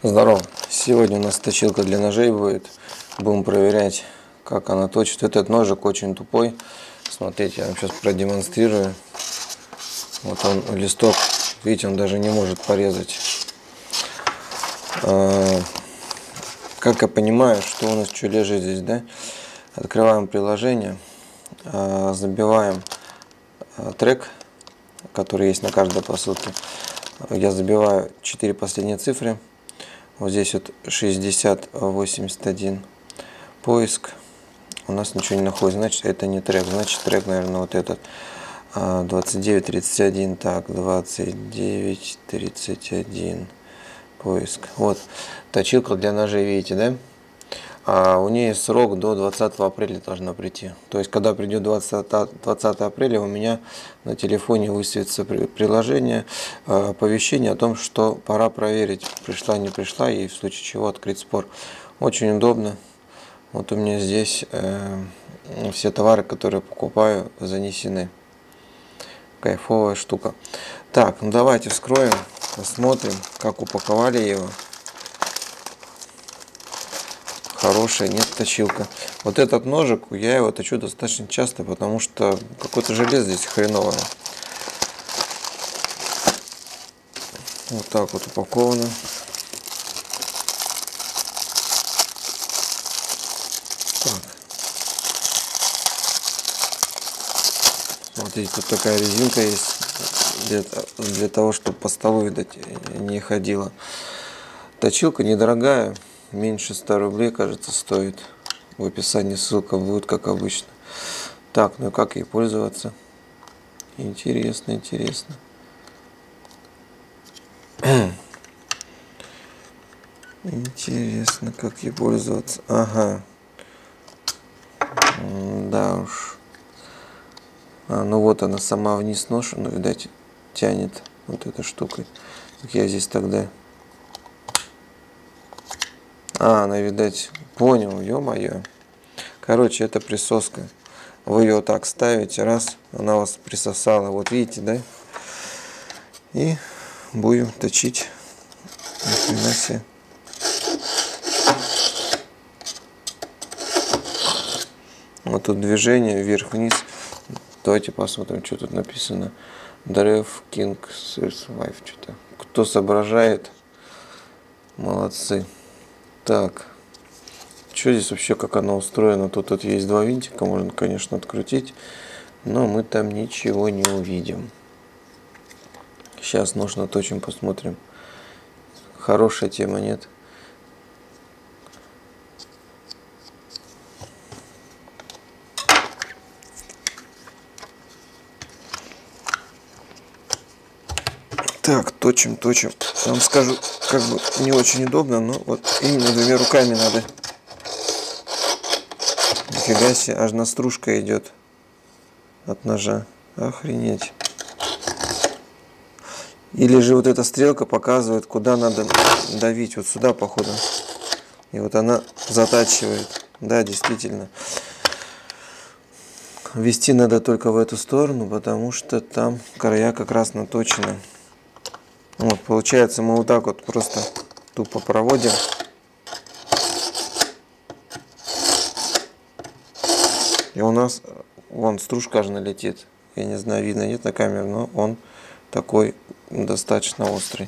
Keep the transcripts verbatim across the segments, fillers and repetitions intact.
Здорово! Сегодня у нас точилка для ножей будет. Будем проверять, как она точит. Этот ножик очень тупой. Смотрите, я вам сейчас продемонстрирую. Вот он, листок. Видите, он даже не может порезать. Как я понимаю, что у нас что лежит здесь, да? Открываем приложение, забиваем трек, который есть на каждой посылке. Я забиваю четыре последние цифры. Вот здесь вот шестьдесят восемьдесят один. Поиск. У нас ничего не находится. Значит, это не трек. Значит, трек, наверное, вот этот. двадцать девять тридцать один. Так, двадцать девять тридцать один. Поиск. Вот. Точилка для ножей, видите, да? А у нее срок до двадцатого апреля должна прийти. То есть, когда придет двадцатого апреля, у меня на телефоне высветится приложение, оповещение о том, что пора проверить, пришла, не пришла, и в случае чего открыть спор. Очень удобно. Вот у меня здесь э, все товары, которые покупаю, занесены. Кайфовая штука. Так, ну давайте вскроем, посмотрим, как упаковали его. Хорошая, нет, точилка. Вот этот ножик, я его точу достаточно часто, потому что какое-то железо здесь хреновое. Вот так вот упаковано. Так. Смотрите, тут такая резинка есть для, для того, чтобы по столу, видать, не ходила. Точилка недорогая. Меньше ста рублей, кажется, стоит. В описании ссылка будет, как обычно. Так, ну и как ей пользоваться? Интересно, интересно. Интересно, как ей пользоваться. Ага. Да уж. А, ну вот она сама вниз нож, ну, видать, тянет вот этой штукой. Так я здесь тогда... А, она, видать, понял, ё-моё. Короче, это присоска. Вы ее так ставите, раз, она вас присосала. Вот видите, да? И будем точить. Ни хрена себе. Вот тут движение вверх-вниз. Давайте посмотрим, что тут написано. Древ King Wife, что-то. Кто соображает, молодцы. Так, что здесь вообще, как она устроена? Тут, тут есть два винтика, можно, конечно, открутить, но мы там ничего не увидим. Сейчас нож наточим, посмотрим. Хорошая тема, нет? Так, точим, точим. Я вам скажу, как бы не очень удобно, но вот именно двумя руками надо. Нифига себе, аж на стружка идет от ножа. Охренеть. Или же вот эта стрелка показывает, куда надо давить. Вот сюда, походу. И вот она затачивает. Да, действительно. Вести надо только в эту сторону, потому что там края как раз наточены. Вот, получается, мы вот так вот просто тупо проводим. И у нас, вон, стружка аж налетит. Я не знаю, видно, нет на камере, но он такой достаточно острый.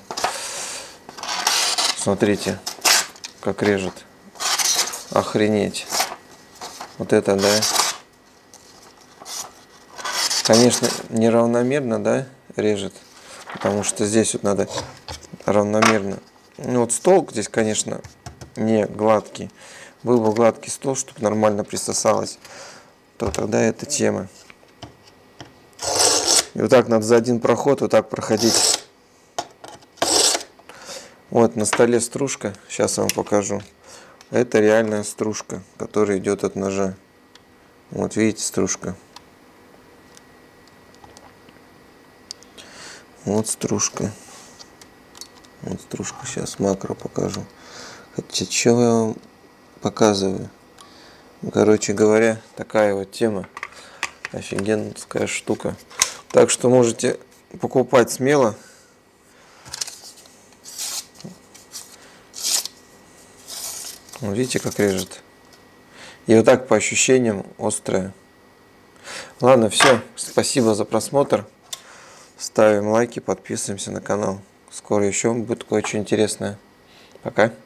Смотрите, как режет. Охренеть. Вот это, да. Конечно, неравномерно, да, режет. Потому что здесь вот надо равномерно. Ну вот стол здесь, конечно, не гладкий. Был бы гладкий стол, чтобы нормально присосалось, то тогда это тема. И вот так надо за один проход вот так проходить. Вот на столе стружка. Сейчас я вам покажу. Это реальная стружка, которая идет от ножа. Вот видите, стружка. Вот стружка. Вот стружка. Сейчас макро покажу. Хотя, что я вам показываю? Короче говоря, такая вот тема. Офигенская штука. Так что можете покупать смело. Вот видите, как режет. И вот так по ощущениям острое. Ладно, все. Спасибо за просмотр. Ставим лайки, подписываемся на канал. Скоро еще будет кое-что интересное. Пока.